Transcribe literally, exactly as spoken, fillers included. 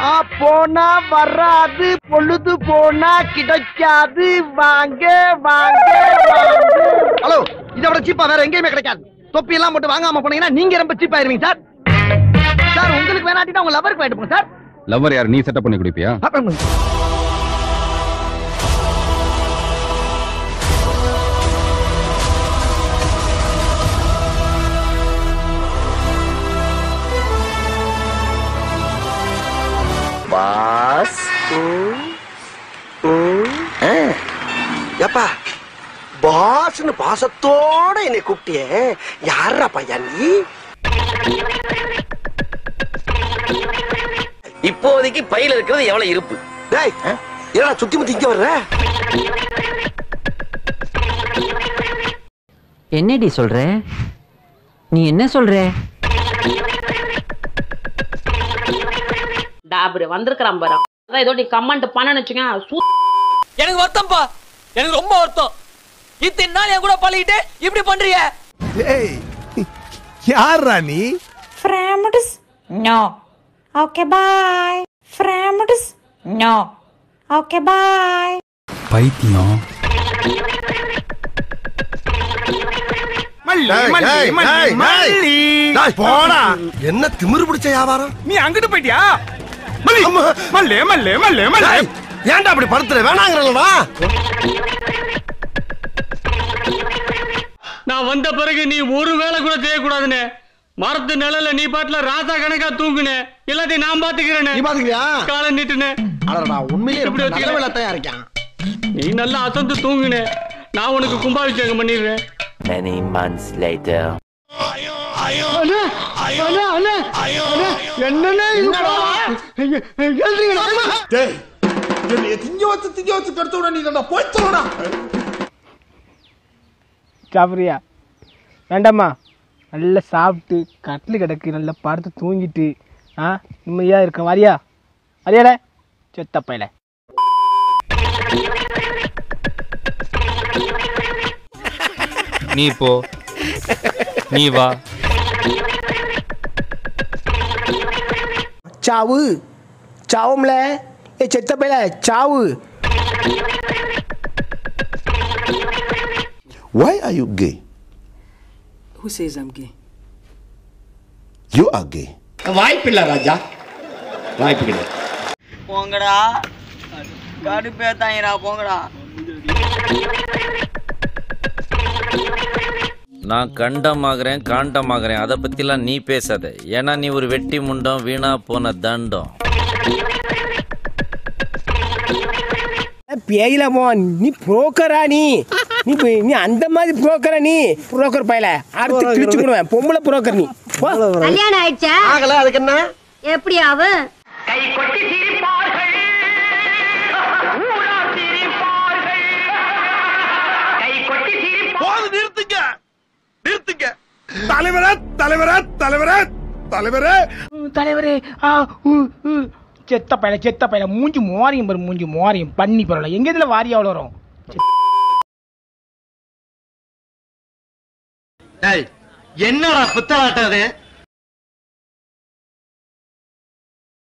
போனா வராது, பொழுது போனா கிடைக்காது. வாங்க வாங்க. ஹலோ, இதை விட சீப்பா வேற எங்கேயுமே கிடைக்காது. தொப்பி எல்லாம் போட்டு வாங்காம போனீங்கன்னா நீங்க ரொம்ப சீப்பா இருவீங்க சார். சார் உங்களுக்கு வேணாட்டினா உங்க லவருக்கு வாங்கிட்டு போங்க சார். லவர் யார்? நீ செட்டப் பண்ணி குடிப்பியா? பாஸ் எப்பா பாஸ்னு பாசத்தோட என்னை கூப்பிட்டியே, யாரா பையா நீ? இப்போதைக்கு பையில இருக்கிறது எவ்வளவு இருப்பு? டேய், என்னடா சுத்தி முத்தி இங்க வர்ற? என்னடி சொல்ற? நீ என்ன சொல்ற? டாபுரு வந்திருக்கிறான் பாரு. அதான் ஏதோ நீ கமெண்ட் பண்ணனு வச்சுங்க. எனக்கு வருத்தம்ப்பா, எனக்கு ரொம்ப வருத்தம். இத்தனை நாள் என் கூட பழகிட்டு இப்படி பண்றீங்க. ஏய், யாரா நீ? Framutus? No. Okay, bye. Framutus? No. Okay, bye. பைத்தியம். மல்லி மல்லி மல்லி மல்லி. டேய் போடா. என்ன திமிரு பிடிச்ச வியாபாரம்? நீ அங்கிட்டு போய்டியா? மல்லி மல்லி மல்லி மல்லி மல்லி. ஏன்டா அப்படி படுத்துற? வேணாங்கறலடா. நான் வந்த பிறகு நீ ஒரு வேலை கூட செய்ய கூடாதுனே. மரத்து நிழல்ல நீ பாட்டுல ராசா கணக்கா தூங்குனே. எல்லாத்தையும் நான் பாத்துக்கிறேனே. நீ பாத்துக்கிறியா? காலை நீட்டுனே. அடடா, உண்மையிலேயே இப்படி நல்ல வேலை தயாரா இருக்கான். நீ நல்லா அசந்து தூங்குனே. நான் உனக்கு கும்பாபிஷேகம் பண்ணிடுறேன். Many months later. என்னன்னே இதுடா? எழுதுங்கடா. டேய், என்னைய திங்க வச்சு திங்க வச்சு கெடுத்துடா நீ. இதடா போய் தோடா. சாப்பிடுறியா? வேண்டாமா? நல்லா சாப்பிட்டு கட்டில் கிடக்கு, நல்லா படுத்து தூங்கிட்டு ஆ நிம்மதியாக இருக்க. வரியா? வரியாட செத்தப்பையில. நீ போ, நீ வா. சாவு சாவும்ல. ஏ செத்தப்பையில சாவு. Why are you gay? Who says I'm gay? You are gay. வாய்ப்பில்ல ராஜா, வாய்ப்பில்லை. போங்கடா, கடுப்பேத்தாங்கடா, போங்கடா. நான் கண்டமாகறேன் காண்டமாகறேன், அதை பத்திலாம் நீ பேசாத. ஏன்னா நீ ஒரு வெட்டி முண்டம், வீணா போன தண்டம். பேயில போ. நீ புரோக்கரா? நீ நீ நீ அந்த மாதிரி புரோக்கரா? நீ புரோக்கர் பையல அடுத்து கிழிச்சு போடுவேன். பொம்பளை புரோக்கர் நீ. கல்யாணம் ஆயிடுச்சா? ஆகல, அதுக்கு என்ன? எப்படி ஆகும்? கை கொட்டி சிரிப்பார்கள், ஊரா சிரிப்பார்கள். கை கொட்டி சிரிப்பார்கள். நிறுத்துங்க, நிறுத்துங்க. தலைவரே தலைவரே தலைவரே தலைவரே தலைவரே. செத்த பையல செத்த பையல. மூஞ்சி மோரியம் பாரு, மூஞ்சி மோரியம் பண்ணி பரவாயில்ல. எங்க இதுல வாரியா அவ்வளோ வரும்? என்னடா புத்தலாட்டது?